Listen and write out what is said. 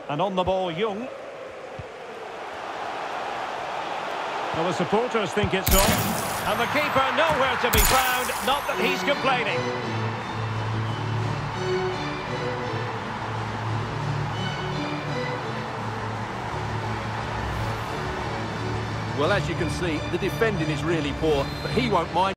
And on the ball, Young. Well, the supporters think it's on. And the keeper nowhere to be found. Not that he's complaining. Well, as you can see, the defending is really poor, but he won't mind.